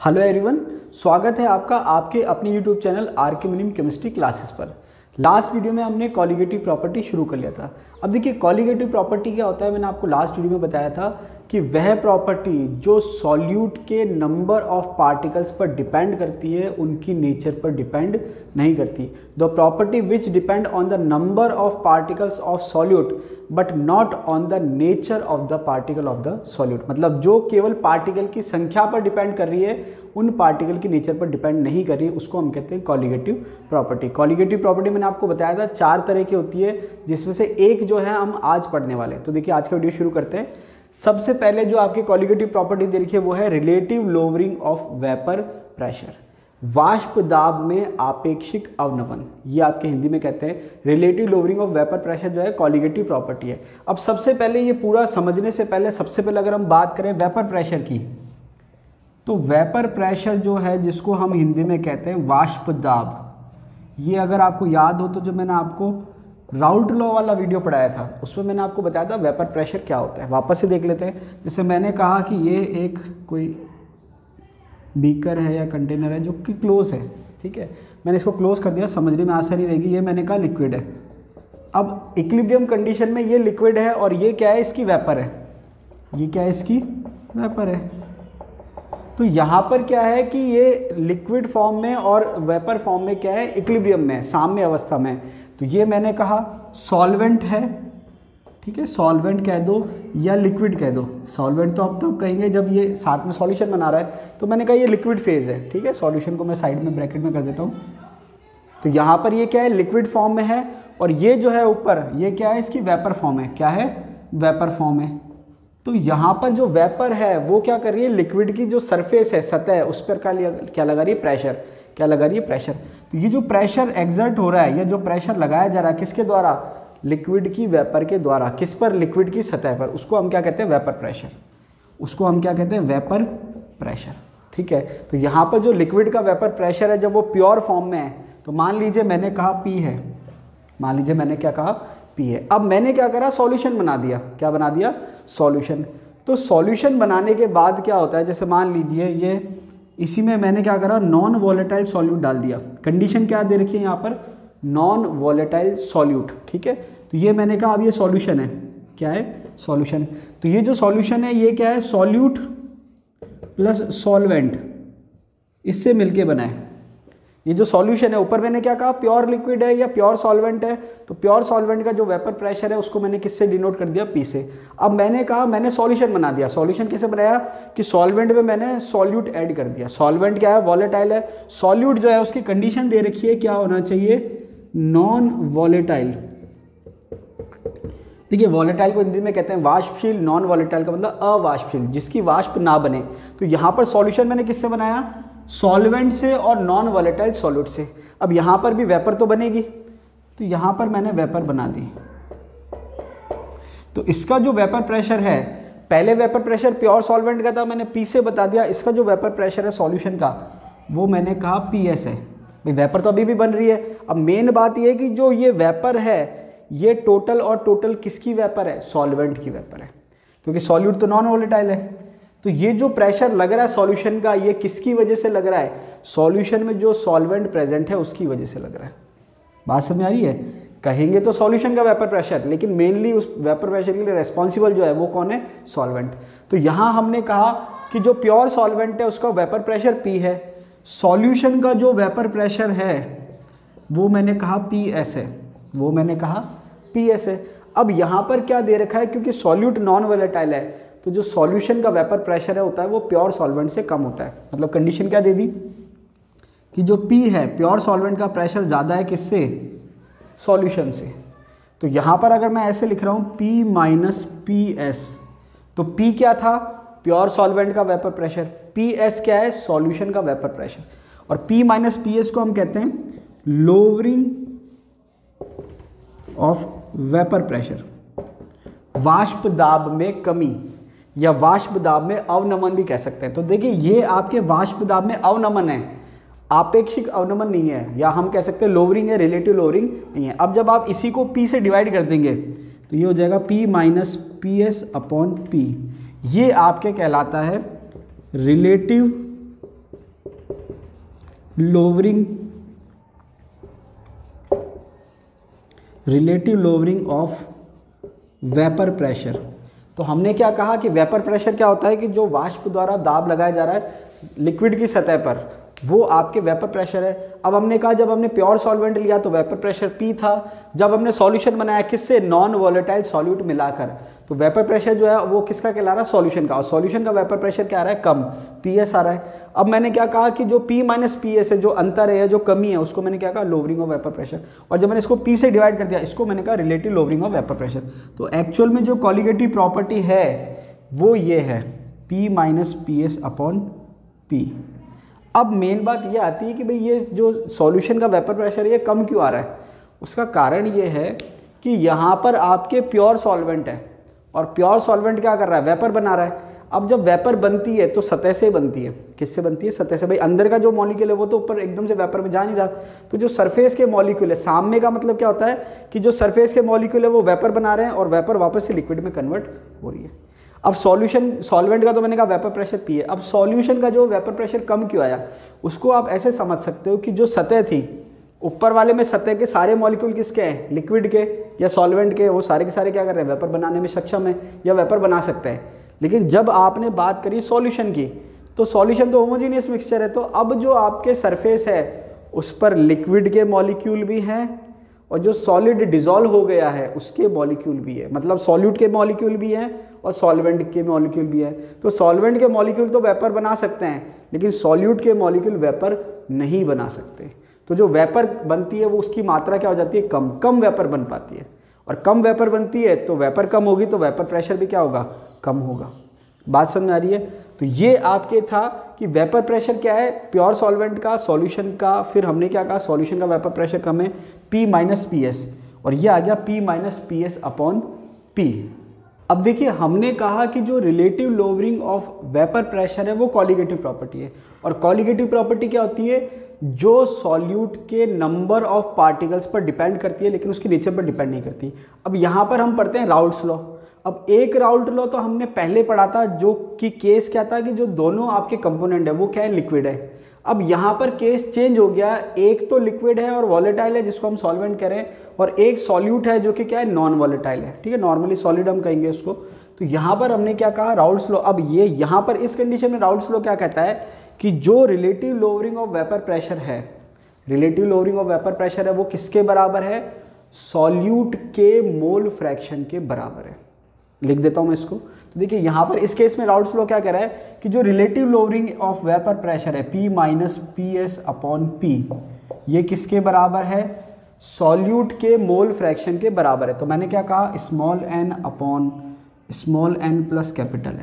Hello everyone, स्वागत है आपका आपके अपने YouTube channel R K minimum chemistry classes पर। लास्ट वीडियो में हमने कॉलिगेटिव प्रॉपर्टी शुरू कर लिया था। अब देखिए कॉलिगेटिव प्रॉपर्टी क्या होता है, मैंने आपको लास्ट वीडियो में बताया था कि वह प्रॉपर्टी जो सॉल्यूट के नंबर ऑफ पार्टिकल्स पर डिपेंड करती है, उनकी नेचर पर डिपेंड नहीं करती। The property which depend on the number of particles of solute but not on the nature of the particle of the solute, मतलब जो केवल पार्टिकल की संख्या पर डिपेंड कर रही है, उन पार्टिकल की नेचर पर डिपेंड नहीं कर रही है, उसको हम कहते हैं कॉलिगेटिव प्रॉपर्टी। कॉलिगेटिव प्रॉपर्टी मैंने आपको बताया था 4 तरह की होती है, जिसमें से एक जो है हम आज पढ़ने वाले हैं। तो देखिए आज का वीडियो शुरू करते हैं। सबसे पहले जो आपकी कॉलिगेटिव प्रॉपर्टी दे रखी है वो है relative lowering of vapour pressure, वाष्प दाब में आपेक्षिक अवनमन। ये आपके हिंदी में कहते हैं relative lowering of vapour pressure, जो है कॉलिगेटिव प्रॉपर्टी है। अब सबसे पहले ये पूरा समझने से पहले सबसे पहले अगर हम बात करें वेपर प्रेशर की, तो वेपर प्रेशर जो है जिसको हम हिंदी में कहते हैं वाष्प दाब, ये अगर आपको याद हो तो जो मैंने आपको राउल्ट लॉ वाला वीडियो पढ़ाया था उसमें मैंने आपको बताया था वेपर प्रेशर क्या होता है। वापस से देख लेते हैं। जैसे मैंने कहा कि ये एक कोई बीकर है या कंटेनर है जो कि क्लोज है, ठीक है, मैंने इसको क्लोज कर दिया, समझने में आसानी रहेगी। ये मैंने कहा लिक्विड है। अब इक्विलिब्रियम कंडीशन में ये लिक्विड है और ये क्या है, इसकी वेपर है। ये क्या है, इसकी वेपर है। तो यहाँ पर क्या है कि ये लिक्विड फॉर्म में और वेपर फॉर्म में क्या है, इक्विलिब्रियम में, साम्य अवस्था में। तो ये मैंने कहा सॉल्वेंट है, ठीक है, सॉल्वेंट कह दो या लिक्विड कह दो। सॉल्वेंट तो आप तब कहेंगे जब ये साथ में सॉल्यूशन बना रहा है, तो मैंने कहा ये लिक्विड फेज है, ठीक है। सॉल्यूशन को मैं साइड में ब्रैकेट में कर देता हूँ। तो यहाँ पर ये क्या है, लिक्विड फॉर्म में है, और ये जो है ऊपर ये क्या है, इसकी वेपर फॉर्म है। क्या है, वेपर फॉर्म है। तो यहाँ पर जो वेपर है वो क्या कर रही है, लिक्विड की जो सरफेस है, सतह है, उस पर क्या लगा रही है, प्रेशर। क्या लगा रही है, प्रेशर। तो ये जो प्रेशर एग्जर्ट हो रहा है या जो प्रेशर लगाया जा रहा है किसके द्वारा, लिक्विड की वेपर के द्वारा। किस पर, लिक्विड की सतह पर। उसको हम क्या कहते हैं, वेपर प्रेशर। उसको हम क्या कहते हैं, वेपर प्रेशर, ठीक है। तो यहाँ पर जो लिक्विड का वेपर प्रेशर है जब वो प्योर फॉर्म में है, तो मान लीजिए मैंने कहा P है, मान लीजिए मैंने क्या कहा, P है। अब मैंने क्या करा, सॉल्यूशन बना दिया। क्या बना दिया, सॉल्यूशन। तो सॉल्यूशन बनाने के बाद क्या होता है, जैसे मान लीजिए ये इसी में मैंने क्या करा, नॉन वॉलेटाइल सॉल्यूट डाल दिया। कंडीशन क्या दे रखी है यहाँ पर, नॉन वॉलेटाइल सॉल्यूट, ठीक है। तो ये मैंने कहा अब ये सॉल्यूशन है। क्या है, सॉल्यूशन। तो ये जो सॉल्यूशन है ये क्या है, सॉल्यूट प्लस सॉल्वेंट, इससे मिलके बना है। ये जो सॉल्यूशन है, ऊपर मैंने क्या कहा, प्योर लिक्विड है या प्योर सॉल्वेंट है। तो प्योर सॉल्वेंट का जो वेपर प्रेशर है उसको मैंने किससे डिनोट कर दिया, P से। अब मैंने कहा मैंने सॉल्यूशन बना दिया। सॉल्यूशन कैसे बनाया कि सॉल्वेंट में मैंने सॉल्यूट ऐड कर दिया। सॉल्वेंट क्या है, वॉलेटाइल है। सॉल्यूट जो है उसकी कंडीशन दे रखी है, क्या होना चाहिए, नॉन वॉलेटाइल। देखिए वॉलेटाइल को हिंदी में कहते हैं वाष्पशील, नॉन वॉलेटाइल का मतलब अवाष्पशील, जिसकी वाष्प ना बने। तो यहाँ पर सॉल्यूशन मैंने किससे बनाया, सॉल्वेंट से और नॉन वॉलेटाइल सॉल्यूट से। अब यहाँ पर भी वेपर तो बनेगी, तो यहाँ पर मैंने वेपर बना दी। तो इसका जो वेपर प्रेशर है, पहले वेपर प्रेशर प्योर सॉल्वेंट का था, मैंने P से बता दिया। इसका जो वेपर प्रेशर है सॉल्यूशन का, वो मैंने कहा PS है। भाई वेपर तो अभी भी बन रही है। अब मेन बात ये है कि जो ये वेपर है, ये टोटल और टोटल किसकी वेपर है, सॉल्वेंट की वेपर है, क्योंकि सॉल्यूट तो नॉन वॉलेटाइल है। तो ये जो प्रेशर लग रहा है सॉल्यूशन का, ये किसकी वजह से लग रहा है, सॉल्यूशन में जो सॉल्वेंट प्रेजेंट है उसकी वजह से लग रहा है। बात समझ आ रही है। कहेंगे तो सॉल्यूशन का वेपर प्रेशर, लेकिन मेनली उस वेपर प्रेशर के लिए रेस्पॉन्सिबल जो है वो कौन है, सॉल्वेंट। तो यहाँ हमने कहा कि जो प्योर सॉल्वेंट है उसका वेपर प्रेशर P है। सॉल्यूशन का जो वेपर प्रेशर है वो मैंने कहा PS है, वो मैंने कहा PS है। अब यहाँ पर क्या दे रखा है, क्योंकि सॉल्यूट नॉन वॉलेटाइल है, तो जो सॉल्यूशन का वेपर प्रेशर है होता है वो प्योर सॉल्वेंट से कम होता है। मतलब कंडीशन क्या दे दी कि जो P है, प्योर सॉल्वेंट का प्रेशर ज़्यादा है किससे, सॉल्यूशन से। तो यहाँ पर अगर मैं ऐसे लिख रहा हूँ P माइनस PS, तो P क्या था, प्योर सॉल्वेंट का वेपर प्रेशर, PS क्या है, सॉल्यूशन का वेपर प्रेशर, और P माइनस PS को हम कहते हैं लोअरिंग ऑफ वेपर प्रेशर, वाष्प दाब में कमी या वाष्प दाब में अवनमन भी कह सकते हैं। तो देखिए ये आपके वाष्प दाब में अवनमन है, आपेक्षिक अवनमन नहीं है, या हम कह सकते हैं लोअरिंग है, रिलेटिव लोअरिंग नहीं है। अब जब आप इसी को P से डिवाइड कर देंगे तो ये हो जाएगा P minus PS upon P। ये आपके कहलाता है relative lowering, relative lowering of vapour pressure. तो हमने क्या कहा कि वेपर प्रेशर क्या होता है कि जो वाष्प द्वारा दाब लगाया जा रहा है लिक्विड की सतह पर, वो आपके वेपर प्रेशर है। अब हमने कहा जब हमने प्योर सॉल्वेंट लिया तो वेपर प्रेशर P था, जब हमने सॉल्यूशन बनाया किससे, नॉन वॉलेटाइल सॉल्यूट मिलाकर, तो वेपर प्रेशर जो है वो किसका कहला रहा है, सॉल्यूशन का, और सॉल्यूशन का वेपर प्रेशर क्या आ रहा है, कम, PS आ रहा है। अब मैंने क्या कहा कि जो P माइनस PS है, जो अंतर है, जो कमी है, उसको मैंने क्या कहा, लोवरिंग ऑफ वेपर प्रेशर, और जब मैंने इसको P से डिवाइड कर दिया, इसको मैंने कहा relative lowering of vapour pressure. तो एक्चुअल में जो कॉलिगेटिव प्रॉपर्टी है वो ये है, P minus PS upon P। अब मेन बात ये आती है कि भाई ये जो सॉल्यूशन का वेपर प्रेशर ये कम क्यों आ रहा है। उसका कारण ये है कि यहाँ पर आपके प्योर सॉल्वेंट है, और प्योर सॉल्वेंट क्या कर रहा है, वेपर बना रहा है। अब जब वेपर बनती है तो सतह से बनती है, किससे बनती है, सतह से। भाई अंदर का जो मॉलिक्यूल है वो तो ऊपर एकदम से वेपर में जा नहीं रहा, तो जो सरफेस के मॉलिक्यूल है, सामने का मतलब क्या होता है कि जो सरफेस के मॉलिक्यूल है वो वेपर बना रहे हैं, और वेपर वापस से लिक्विड में कन्वर्ट हो रही है। अब सॉल्वेंट का तो मैंने कहा वेपर प्रेशर P है। अब सॉल्यूशन का जो वेपर प्रेशर कम क्यों आया, उसको आप ऐसे समझ सकते हो कि जो सतह थी, ऊपर वाले में सतह के सारे मॉलिक्यूल किसके हैं, लिक्विड के या सॉल्वेंट के, वो सारे के सारे क्या कर रहे हैं, वेपर बनाने में सक्षम है या वेपर बना सकते हैं। लेकिन जब आपने बात करी सॉल्यूशन की, तो सॉल्यूशन तो होमोजीनियस मिक्सचर है, तो अब जो आपके सरफेस है उस पर लिक्विड के मॉलिक्यूल भी हैं, और जो सॉलिड डिसॉल्व हो गया है उसके मॉलिक्यूल भी है, मतलब सॉल्यूट के मॉलिक्यूल भी हैं और सॉल्वेंट के मॉलिक्यूल भी हैं। तो सॉल्वेंट के मॉलिक्यूल तो वेपर बना सकते हैं, लेकिन सॉल्यूट के मॉलिक्यूल वेपर नहीं बना सकते। तो जो वेपर बनती है वो उसकी मात्रा क्या हो जाती है, कम, कम वेपर बन पाती है, और कम वेपर बनती है तो वेपर कम होगी, तो वेपर प्रेशर भी क्या होगा, कम होगा। बात समझ आ रही है। तो ये आपके था कि वेपर प्रेशर क्या है, प्योर सॉल्वेंट का, सॉल्यूशन का, फिर हमने क्या कहा, सॉल्यूशन का वेपर प्रेशर कम है P माइनस PS, और ये आ गया P minus PS upon P। अब देखिए हमने कहा कि जो relative lowering of vapour pressure है वो कॉलिगेटिव प्रॉपर्टी है, और कॉलिगेटिव प्रॉपर्टी क्या होती है, जो सॉल्यूट के नंबर ऑफ पार्टिकल्स पर डिपेंड करती है, लेकिन उसकी नेचर पर डिपेंड नहीं करती। अब यहाँ पर हम पढ़ते हैं राउल्ट्स लॉ। अब एक राउल्ट लॉ तो हमने पहले पढ़ा था, जो कि केस क्या था कि जो दोनों आपके कंपोनेंट है वो क्या है, लिक्विड है। अब यहाँ पर केस चेंज हो गया, एक तो लिक्विड है और वॉलेटाइल है जिसको हम सॉल्वेंट कह रहे हैं, और एक सॉल्यूट है जो कि क्या है, नॉन वॉलेटाइल है, ठीक है, नॉर्मली सॉलिड हम कहेंगे उसको। तो यहाँ पर हमने क्या कहा, राउल्ट्स लॉ। अब ये यहाँ पर इस कंडीशन में राउल्ट्स लॉ क्या कहता है कि जो relative lowering of vapour pressure है, relative lowering of vapour pressure है वो किसके बराबर है, सॉल्यूट के मोल फ्रैक्शन के बराबर है। लिख देता हूं मैं इसको। तो देखिए यहाँ पर इस केस में राउल्ट्स लॉ क्या कह रहा है कि जो relative lowering of vapour pressure है P minus PS upon P, ये किसके बराबर है, सॉल्यूट के मोल फ्रैक्शन के बराबर है। तो मैंने क्या कहा, small n upon small n plus capital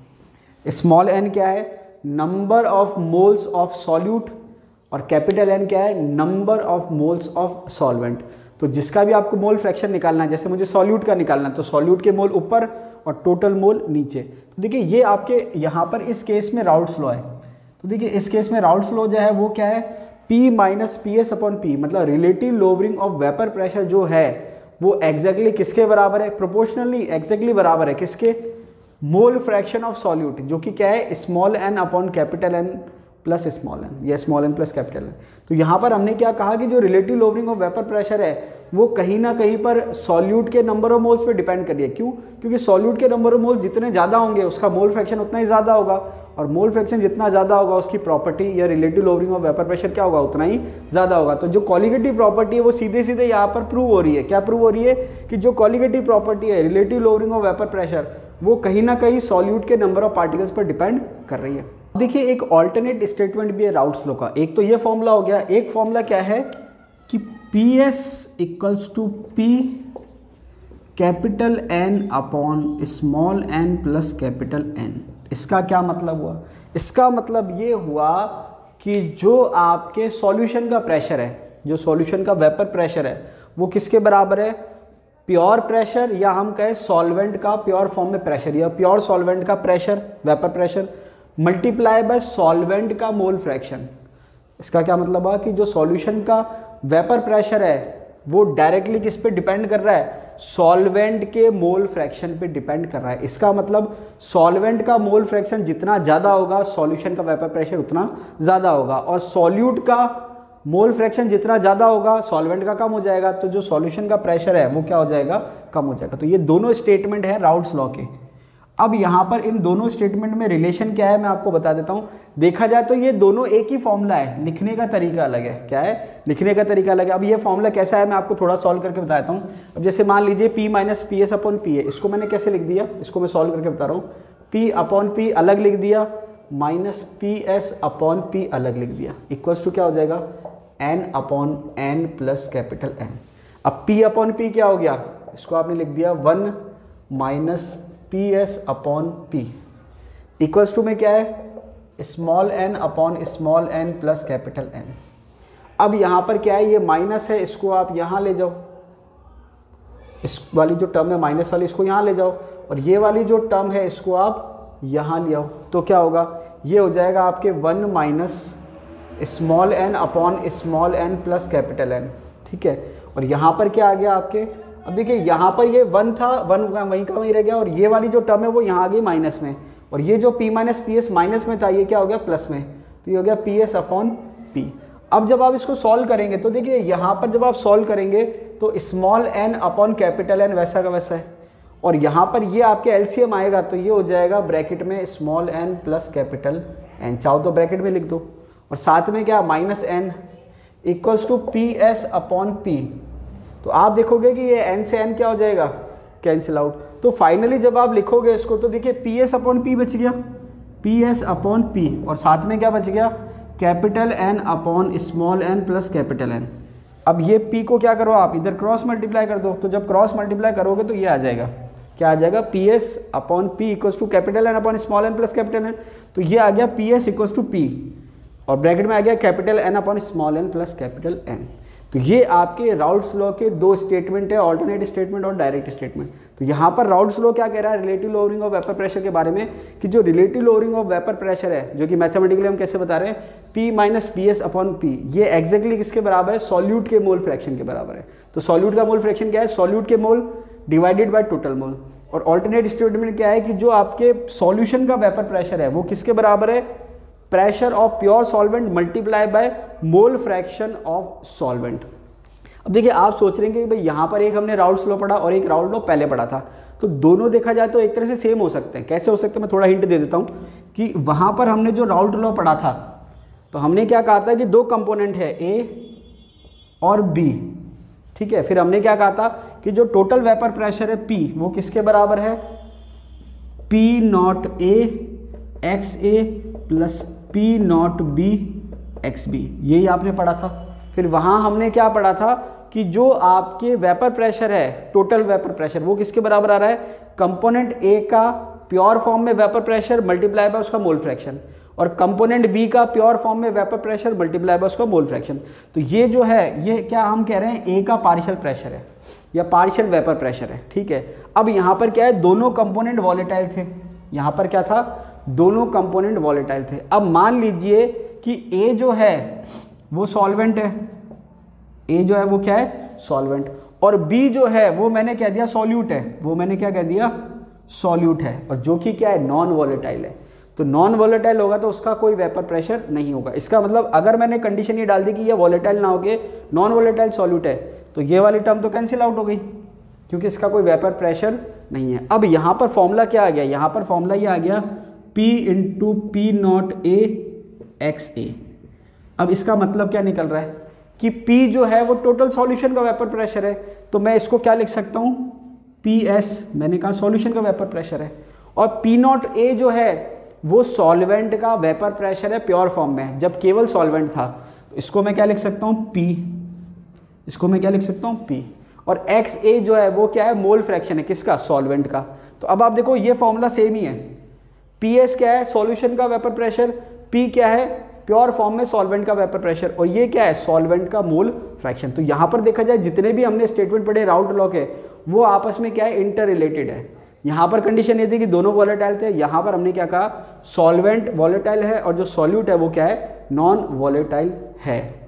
N। Small n क्या है, number of moles of solute, और कैपिटल N क्या है, number of moles of solvent. तो जिसका भी आपको मोल फ्रैक्शन निकालना है, जैसे मुझे सॉल्यूट का निकालना है तो सॉल्यूट के मोल ऊपर और टोटल मोल नीचे। तो देखिए ये आपके यहाँ पर इस केस में राउल्ट्स लॉ है। तो देखिए इस केस में राउल्ट्स लॉ जो है वो क्या है, P minus PS upon P, मतलब relative lowering of vapour pressure जो है वो एग्जैक्टली किसके बराबर है, प्रोपोर्शनली एग्जैक्टली बराबर है किसके, मोल फ्रैक्शन ऑफ सॉल्यूट, जो कि क्या है, small n upon capital N plus small n, या small n plus capital N। तो यहाँ पर हमने क्या कहा कि जो relative lowering of vapour pressure है वो कहीं ना कहीं पर सॉल्यूट के नंबर ऑफ मोल्स पे डिपेंड कर रही है। क्यों, क्योंकि सॉल्यूट के नंबर ऑफ मोल्स जितने ज़्यादा होंगे उसका मोल फ्रैक्शन उतना ही ज़्यादा होगा, और मोल फ्रैक्शन जितना ज़्यादा होगा उसकी प्रॉपर्टी या relative lowering of vapour pressure क्या होगा, उतना ही ज़्यादा होगा। तो जो कॉलिगेटिव प्रॉपर्टी है वो सीधे सीधे यहाँ पर प्रूव हो रही है। क्या प्रूव हो रही है कि जो कॉलिगेटिव प्रॉपर्टी है, relative lowering of vapour pressure, वो कहीं ना कहीं सॉल्यूट के नंबर ऑफ पार्टिकल्स पर डिपेंड कर रही है। देखिए एक ऑल्टरनेट स्टेटमेंट भी है राउल्ट्स लॉ का। एक तो ये फॉर्मूला हो गया, एक फॉर्मूला क्या है कि PS equals to P capital N upon small n plus capital N। इसका क्या मतलब हुआ, इसका मतलब ये हुआ कि जो आपके सॉल्यूशन का प्रेशर है, जो सॉल्यूशन का वेपर प्रेशर है वो किसके बराबर है, प्योर प्रेशर, या हम कहें सॉल्वेंट का प्योर फॉर्म में प्रेशर, या प्योर सॉल्वेंट का pressure vapour pressure multiply by solvent का मोल फ्रैक्शन। इसका क्या मतलब हुआ कि जो सॉल्यूशन का वेपर प्रेशर है वो डायरेक्टली किस पे डिपेंड कर रहा है, सॉल्वेंट के मोल फ्रैक्शन पे डिपेंड कर रहा है। इसका मतलब सॉल्वेंट का मोल फ्रैक्शन जितना ज़्यादा होगा सॉल्यूशन का वेपर प्रेशर उतना ज़्यादा होगा, और सॉल्यूट का मोल फ्रैक्शन जितना ज़्यादा होगा सॉल्वेंट का कम हो जाएगा, तो जो सॉल्यूशन का प्रेशर है वो क्या हो जाएगा, कम हो जाएगा। तो ये दोनों स्टेटमेंट है राउल्ट्स लॉ के। अब यहाँ पर इन दोनों स्टेटमेंट में रिलेशन क्या है मैं आपको बता देता हूँ। देखा जाए तो ये दोनों एक ही फॉर्मूला है, लिखने का तरीका अलग है। क्या है, लिखने का तरीका अलग है। अब ये फॉर्मूला कैसा है मैं आपको थोड़ा सॉल्व करके बताता हूँ। अब जैसे मान लीजिए P minus P S upon P है, इसको मैंने कैसे लिख दिया, इसको मैं सॉल्व करके बता रहा हूँ। P अपॉन पी अलग लिख दिया, minus P S upon P अलग लिख दिया, इक्वल्स टू क्या हो जाएगा, N upon N plus capital N। अब P अपॉन पी क्या हो गया, इसको आपने लिख दिया 1 minus P S upon P, equals to में क्या है, small n upon small n plus capital N। अब यहाँ पर क्या है, ये माइनस है, इसको आप यहाँ ले जाओ, इस वाली जो टर्म है माइनस वाली इसको यहाँ ले जाओ, और ये वाली जो टर्म है इसको आप यहाँ ले आओ, तो क्या होगा, ये हो जाएगा आपके 1 minus small n upon small n plus capital N। ठीक है, और यहाँ पर क्या आ गया आपके, अब देखिए यहाँ पर ये 1 था, 1 वहीं का वहीं रह गया, और ये वाली जो टर्म है वो यहाँ आ गई माइनस में, और ये जो P minus P S minus में था ये क्या हो गया, प्लस में, तो ये हो गया पी एस अपॉन पी। अब जब आप इसको सॉल्व करेंगे तो देखिए यहाँ पर जब आप सॉल्व करेंगे तो small n upon capital N वैसा का वैसा है, और यहाँ पर ये आपके एलसीएम आएगा तो ये हो जाएगा ब्रैकेट में small n plus capital N, चाहो तो ब्रैकेट में लिख दो, और साथ में क्या minus n equals to P S upon P. तो आप देखोगे कि ये n से n क्या हो जाएगा, कैंसिल आउट। तो फाइनली जब आप लिखोगे इसको तो देखिए पी एस अपॉन पी बच गया, पी एस अपॉन पी, और साथ में क्या बच गया, capital N upon small n plus capital N। अब ये p को क्या करो आप, इधर क्रॉस मल्टीप्लाई कर दो, तो जब क्रॉस मल्टीप्लाई करोगे तो ये आ जाएगा, क्या आ जाएगा, P S upon P equals to capital N upon small n plus capital N। तो ये आ गया P S equals to P, और ब्रैकेट में आ गया capital N upon small n plus capital N। तो ये आपके राउल्ट्स लॉ के दो स्टेटमेंट है, ऑल्टरनेट स्टेटमेंट और डायरेक्ट स्टेटमेंट। तो यहाँ पर राउल्ट्स लॉ क्या कह रहा है, relative lowering of vapour pressure के बारे में, कि जो relative lowering of vapour pressure है, जो कि मैथमेटिकली हम कैसे बता रहे हैं, P minus P S upon P, ये एग्जैक्टली किसके बराबर है, सॉल्यूट के मोल फ्रैक्शन के बराबर है। तो सॉल्यूट का मोल फ्रैक्शन क्या है, सॉल्यूट के mole divided by total mole. और ऑल्टरनेट स्टेटमेंट क्या है कि जो आपके सॉल्यूशन का वेपर प्रेशर है वो किसके बराबर है, pressure of pure solvent multiply by mole fraction of solvent. अब देखिए आप सोच रहे हैं कि भाई यहाँ पर एक हमने राउल्ट्स लॉ पढ़ा और एक राउल्ट लॉ पहले पढ़ा था, तो दोनों देखा जाए तो एक तरह से सेम हो सकते हैं। कैसे हो सकते हैं, मैं थोड़ा हिंट दे देता हूँ कि वहाँ पर हमने जो राउल्ट लॉ पढ़ा था तो हमने क्या कहा था कि दो कंपोनेंट है A और B। ठीक है, फिर हमने क्या कहा था कि जो टोटल वेपर प्रेशर है P वो किसके बराबर है, P not A X A plus P not B X B, यही आपने पढ़ा था। फिर वहाँ हमने क्या पढ़ा था कि जो आपके वेपर प्रेशर है, टोटल वेपर प्रेशर, वो किसके बराबर आ रहा है, कंपोनेंट ए का प्योर फॉर्म में वेपर प्रेशर मल्टीप्लाई बाय उसका मोल फ्रैक्शन, और कंपोनेंट बी का प्योर फॉर्म में वेपर प्रेशर मल्टीप्लाई बाय उसका मोल फ्रैक्शन। तो ये जो है ये क्या हम कह रहे हैं, ए का पार्शियल प्रेशर है या पार्शियल वेपर प्रेशर है। ठीक है, अब यहाँ पर क्या है, दोनों कंपोनेंट वॉलेटाइल थे, यहाँ पर क्या था, दोनों कंपोनेंट वॉलेटाइल थे। अब मान लीजिए कि ए जो है वो सॉल्वेंट है, ए जो है वो क्या है, सॉल्वेंट, और बी जो है वो मैंने कह दिया सॉल्यूट है, वो मैंने क्या कह दिया, सॉल्यूट है, और जो कि क्या है, नॉन वॉलेटाइल है। तो नॉन वॉलेटाइल होगा तो उसका कोई वेपर प्रेशर नहीं होगा। इसका मतलब अगर मैंने कंडीशन ये डाल दी कि ये वॉलेटाइल ना होके नॉन वॉलेटाइल सॉल्यूट है, तो ये वाली टर्म तो कैंसिल आउट हो गई क्योंकि इसका कोई वेपर प्रेशर नहीं है। अब यहाँ पर फॉर्मूला क्या आ गया, यहाँ पर फॉर्मूला ये आ गया P into P not A X A. अब इसका मतलब क्या निकल रहा है कि P जो है वो टोटल सॉल्यूशन का वेपर प्रेशर है, तो मैं इसको क्या लिख सकता हूँ, PS, मैंने कहा सॉल्यूशन का वेपर प्रेशर है, और P नॉट A जो है वो सॉल्वेंट का वेपर प्रेशर है प्योर फॉर्म में, जब केवल सॉल्वेंट था। तो इसको मैं क्या लिख सकता हूँ, P, इसको मैं क्या लिख सकता हूँ, P, और XA जो है वो क्या है, मोल फ्रैक्शन है किसका, सॉल्वेंट का। तो अब आप देखो ये फॉर्मूला सेम ही है, PS क्या है, सॉल्यूशन का वेपर प्रेशर, P क्या है, प्योर फॉर्म में सॉल्वेंट का वेपर प्रेशर, और ये क्या है, सॉल्वेंट का मोल फ्रैक्शन। तो यहाँ पर देखा जाए जितने भी हमने स्टेटमेंट पढ़े राउल्ट लॉ के, वो आपस में क्या है, इंटर रिलेटेड है। यहाँ पर कंडीशन ये थी कि दोनों वॉलेटाइल थे, यहाँ पर हमने क्या कहा, सॉल्वेंट वॉलेटाइल है और जो सॉल्यूट है वो क्या है, नॉन वॉलेटाइल है।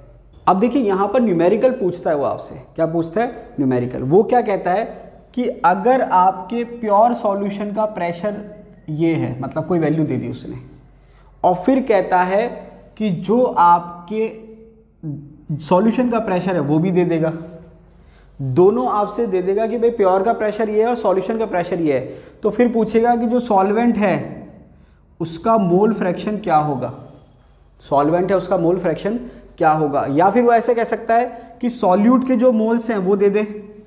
अब देखिए यहाँ पर न्यूमेरिकल पूछता है वो आपसे, क्या पूछता है? न्यूमेरिकल। वो क्या कहता है कि अगर आपके प्योर सॉल्यूशन का प्रेशर ये है, मतलब कोई वैल्यू दे दी उसने, और फिर कहता है कि जो आपके सॉल्यूशन का प्रेशर है वो भी दे देगा, दोनों आपसे दे देगा कि भाई प्योर का प्रेशर ये है और सॉल्यूशन का प्रेशर ये है, तो फिर पूछेगा कि जो सॉल्वेंट है उसका मोल फ्रैक्शन क्या होगा, सॉल्वेंट है उसका मोल फ्रैक्शन क्या होगा। या फिर वो ऐसे कह सकता है कि सॉल्यूट के जो मोल्स हैं वो दे दे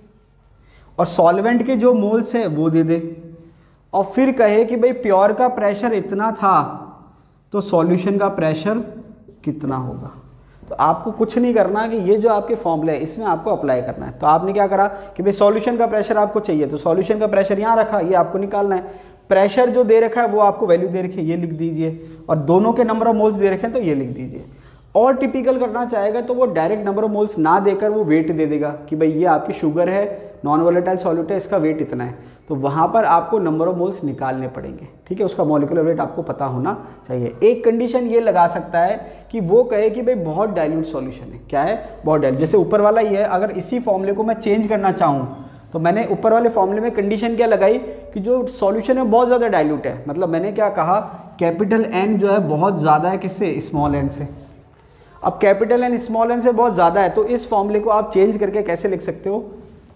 और सॉल्वेंट के जो मोल्स हैं वो दे दे, और फिर कहे कि भाई प्योर का प्रेशर इतना था तो सॉल्यूशन का प्रेशर कितना होगा। तो आपको कुछ नहीं करना कि ये जो आपके फॉर्मूले है इसमें आपको अप्लाई करना है। तो आपने क्या करा कि भाई सॉल्यूशन का प्रेशर आपको चाहिए, तो सॉल्यूशन का प्रेशर यहाँ रखा, ये आपको निकालना है। प्रेशर जो दे रखा है वो आपको वैल्यू दे रखी है, ये लिख दीजिए, और दोनों के नंबर ऑफ मोल्स दे रखे हैं तो ये लिख दीजिए। और टिपिकल करना चाहेगा तो वो डायरेक्ट नंबर ऑफ मोल्स ना देकर वो वेट दे देगा कि भाई ये आपकी शुगर है, नॉन वोलेटाइल सॉल्यूट है, इसका वेट इतना है, तो वहाँ पर आपको नंबर ऑफ मोल्स निकालने पड़ेंगे, ठीक है। उसका मॉलिक्यूलर वेट आपको पता होना चाहिए। एक कंडीशन ये लगा सकता है कि वो कहे कि भाई बहुत डाइल्यूट सॉल्यूशन है, क्या है? बहुत डाइल्यूट। जैसे ऊपर वाला ये है, अगर इसी फॉर्मूले को मैं चेंज करना चाहूँ तो मैंने ऊपर वाले फॉर्मूले में कंडीशन क्या लगाई कि जो सॉल्यूशन है बहुत ज़्यादा डाइल्यूट है, मतलब मैंने क्या कहा, कैपिटल एन जो है बहुत ज़्यादा है किससे? स्मॉल एन से। अब कैपिटल एन स्मॉल एन से बहुत ज़्यादा है, तो इस फॉर्मूले को आप चेंज करके कैसे लिख सकते हो?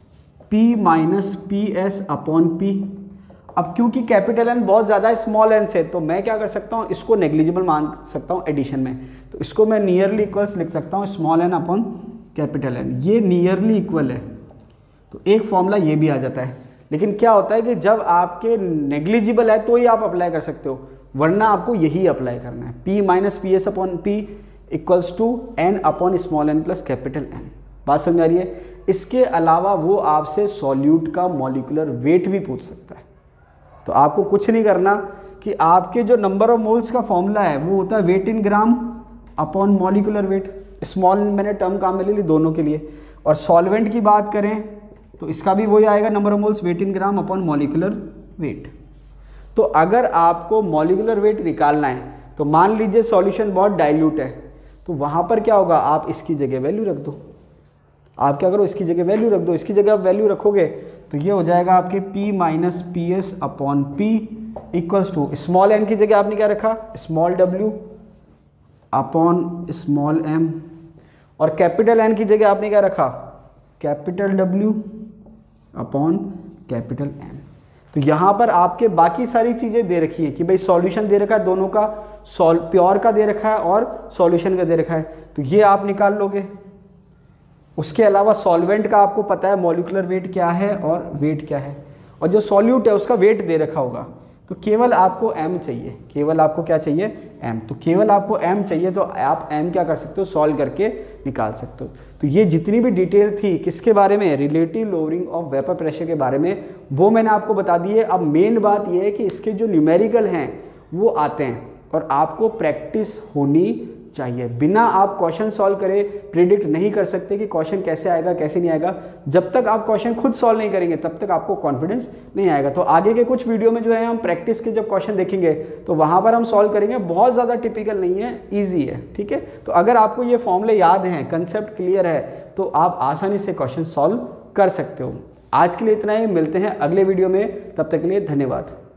P minus P S upon P. अब क्योंकि कैपिटल एन बहुत ज़्यादा है स्मॉल एन से, तो मैं क्या कर सकता हूँ, इसको नेग्लिजिबल मान सकता हूँ एडिशन में, तो इसको मैं नियरली इक्वल्स लिख सकता हूँ small N upon capital N. ये नियरली इक्वल है, तो एक फॉर्मूला ये भी आ जाता है। लेकिन क्या होता है कि जब आपके नेग्लिजिबल है तो ही आप अप्लाई कर सकते हो, वरना आपको यही अप्लाई करना है, P minus P S upon P equals to N upon small N plus capital N. बात समझ आ रही है? इसके अलावा वो आपसे सॉल्यूट का मॉलिक्यूलर वेट भी पूछ सकता है। तो आपको कुछ नहीं करना कि आपके जो नंबर ऑफ मोल्स का फॉर्मूला है वो होता है weight in gram upon molecular weight. Small मैंने टर्म काम में ले ली दोनों के लिए। और सॉल्वेंट की बात करें तो इसका भी वही आएगा, number of moles weight in gram upon molecular weight. तो अगर आपको मॉलिक्यूलर वेट निकालना है तो मान लीजिए सॉल्यूशन बहुत डाइल्यूट है, तो वहाँ पर क्या होगा, आप इसकी जगह वैल्यू रख दो। आप क्या करो, इसकी जगह वैल्यू रख दो। इसकी जगह आप वैल्यू रखोगे तो ये हो जाएगा आपके P minus P S upon P equals to small N की जगह आपने क्या रखा, small w upon small m, और कैपिटल एन की जगह आपने क्या रखा, capital W upon capital M। तो यहाँ पर आपके बाकी सारी चीज़ें दे रखी हैं कि भाई सॉल्यूशन दे रखा है दोनों का, प्योर का दे रखा है और सॉल्यूशन का दे रखा है, तो ये आप निकाल लोगे। उसके अलावा सॉल्वेंट का आपको पता है मॉलिक्यूलर वेट क्या है और वेट क्या है, और जो सॉल्यूट है उसका वेट दे रखा होगा। तो केवल आपको m चाहिए, केवल आपको क्या चाहिए, m। तो केवल आपको m चाहिए, तो आप m क्या कर सकते हो, सॉल्व करके निकाल सकते हो। तो ये जितनी भी डिटेल थी किसके बारे में, relative lowering of vapour pressure के बारे में, वो मैंने आपको बता दी है। अब मेन बात ये है कि इसके जो न्यूमेरिकल हैं वो आते हैं और आपको प्रैक्टिस होनी चाहिए। बिना आप क्वेश्चन सॉल्व करे प्रिडिक्ट नहीं कर सकते कि क्वेश्चन कैसे आएगा कैसे नहीं आएगा। जब तक आप क्वेश्चन खुद सॉल्व नहीं करेंगे तब तक आपको कॉन्फिडेंस नहीं आएगा। तो आगे के कुछ वीडियो में जो है हम प्रैक्टिस के जब क्वेश्चन देखेंगे तो वहाँ पर हम सॉल्व करेंगे। बहुत ज़्यादा टिपिकल नहीं है, ईजी है, ठीक है। तो अगर आपको ये फॉर्मूले याद हैं, कंसेप्ट क्लियर है, तो आप आसानी से क्वेश्चन सॉल्व कर सकते हो। आज के लिए इतना ही, मिलते हैं अगले वीडियो में, तब तक के लिए धन्यवाद।